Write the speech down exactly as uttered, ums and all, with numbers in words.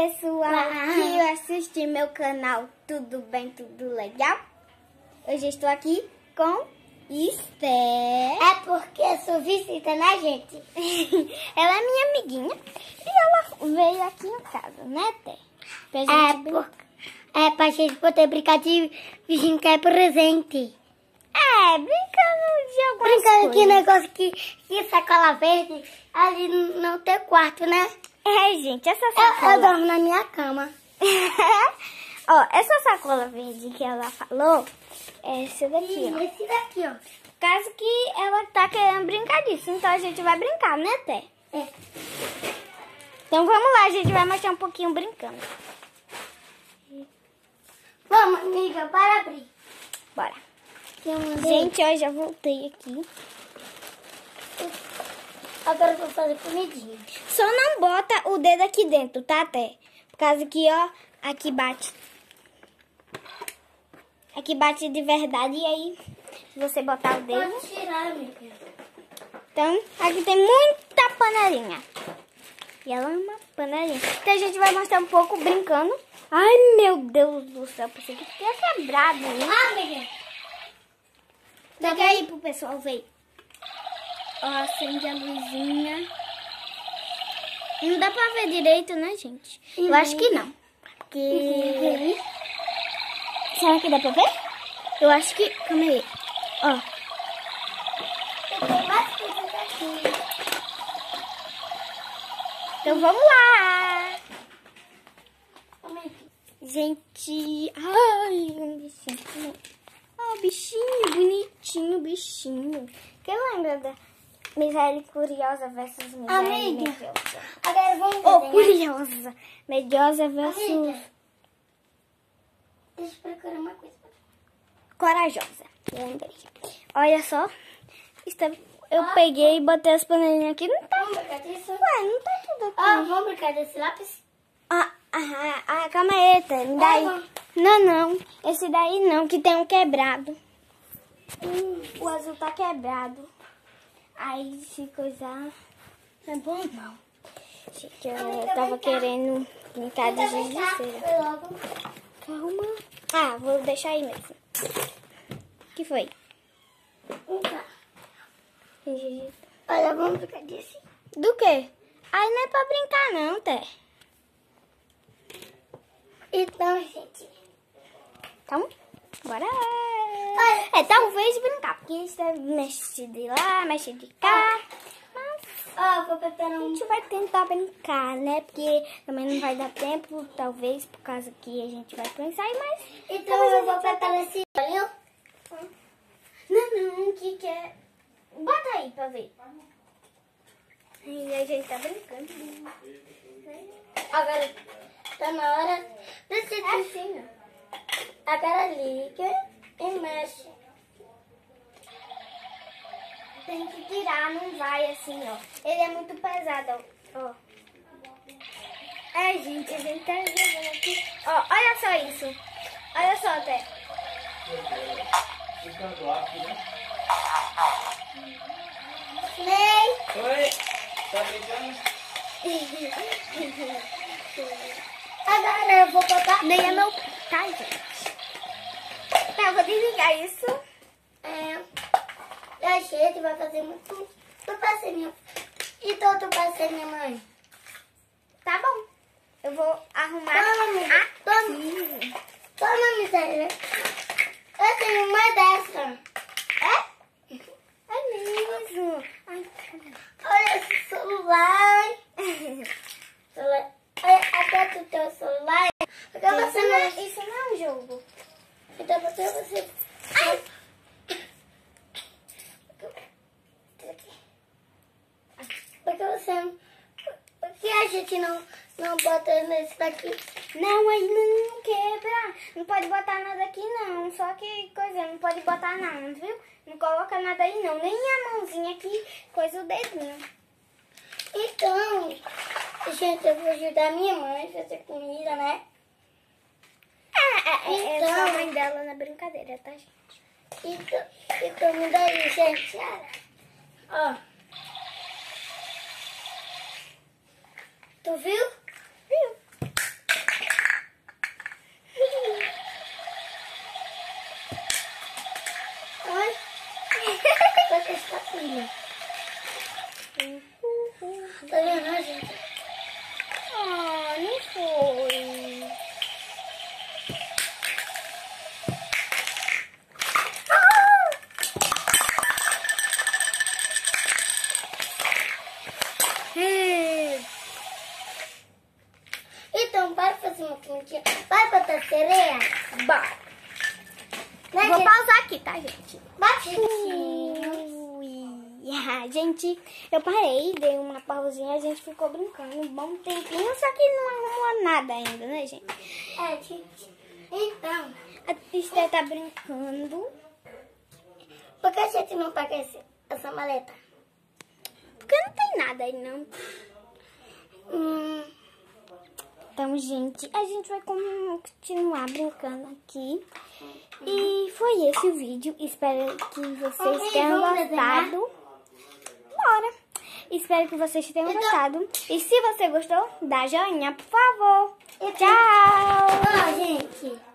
pessoal que assiste meu canal, tudo bem, tudo legal? Hoje estou aqui com Esther. É porque eu sou visita, né, gente? Ela é minha amiguinha e ela veio aqui em casa, né, Té? Pra gente É, brin- por... é pra gente poder brincar de vizinho que é presente. É, brincando de algumas Brincando que coisas. negócio que, que sacola verde, ali não tem quarto, né? É, gente, essa Eu, eu sacola... dormo na minha cama. Ó, essa sacola verde que ela falou é essa daqui, ó. E esse daqui, ó. Caso que ela tá querendo brincar disso, então a gente vai brincar, né, Té? É. Então vamos lá, a gente vai mostrar um pouquinho brincando. Vamos, amiga, para abrir. Bora. Eu mandei. Gente, ó, já voltei aqui. Agora eu vou fazer comidinha. Só não bota o dedo aqui dentro, tá, Té? Por causa que, ó, aqui bate. Aqui bate de verdade e aí, se você botar o dedo... Pode tirar, amiga. Então, aqui tem muita panelinha. E ela ama panelinha. Então a gente vai mostrar um pouco brincando. Ai, meu Deus do céu, pensei que tinha quebrado, né? Ah, amiga. Pega aí pro pessoal ver. Ó, acende a luzinha. Não dá pra ver direito, né, gente? Eu Uhum. acho que não. Porque... Será que dá pra ver? Eu acho que... Calma aí. Ó. Tem mais coisas aqui. Então vamos lá. Amiga. Gente... Ai, um bichinho. Ah, bichinho, bonitinho, bichinho. Quem lembra da Miséria Curiosa versus Miséria Amiga. Mediosa? Agora vamos Oh, desenhar. curiosa. Mediosa versus Amiga. Deixa eu procurar uma coisa. corajosa. Lembrei. Olha só. Está- Eu peguei e botei as panelinhas aqui. Não tá... Vamos brincar disso? Ué, não tá tudo aqui. Ah, vamos brincar desse lápis? Ah, ah, ah, calma aí, Té. Me dá aí. Ah, Não, não. Esse daí não, que tem um quebrado. Hum. O azul tá quebrado. Aí se coisar... Não é bom, não. Gente, eu tava querendo brincar de giz de cera. Foi logo. Calma. Ah, vou deixar aí mesmo. O que foi? Então, Giz- olha, vamos brincar desse. Do quê? Aí não é pra brincar não, Té. Então, gente. Então, bora lá. É, talvez brincar, porque isso é mexe de lá, mexe de cá. Mas Ó, vou preparar a um... gente vai tentar brincar, né? Porque também não vai dar tempo, talvez, por causa que a gente vai pensar em mais. Então, eu vou preparar esse olho. Não, não, que que é... Bota aí pra ver. E a gente tá brincando. Agora, tá na hora. É Decide. assim, ó. Agora liga e mexe. Tem que tirar, não vai assim, ó. Ele é muito pesado, ó. É, gente, a gente tá jogando aqui. Ó, olha só isso. Olha só, Té. Ney! Oi, tá brincando? Agora eu vou botar. Nem é meu... Tá, gente. Tá, eu vou desligar isso. É, a gente vai fazer muito. Tu passei minha. Então tu passei minha mãe. Tá bom. Eu vou arrumar Toma, amiga. aqui. Toma, miséria. Eu tenho uma dessa. É? É mesmo. Ai, Olha esse celular. Celular. Olha até do teu celular. Porque isso, você não não. é, isso não é um jogo. Então você. você... Ai. Porque você. Por que a gente não, não bota nesse daqui? Não, aí não, não quebra. Não pode botar nada aqui, não. Só que coisa, não pode botar nada, viu? Não coloca nada aí, não. Nem a mãozinha aqui, coisa o dedinho. Então, gente, eu vou ajudar minha mãe a fazer comida, né? É, é, é, é Então- só a mãe dela na brincadeira, tá, gente? Então, então me dá aí, gente. Ó. Tu viu? Viu? uma pontinha. Vai botar sereia? Bora. Né, Vou gente? pausar aqui, tá, gente? Bate. Ui, ah, gente, eu parei, dei uma pausinha, a gente ficou brincando um bom tempinho, só que não arrumou nada ainda, né, gente? É, gente. Então, A Esther tá brincando. por que a gente não pega esse, essa maleta? Porque não tem nada aí, não. Hum, Então, gente, a gente vai continuar brincando aqui. E foi esse o vídeo. Espero que vocês Ok, tenham vamos desenhar? gostado. Bora! Espero que vocês tenham Então- gostado. E se você gostou, dá joinha, por favor. Então- Tchau! ó, gente.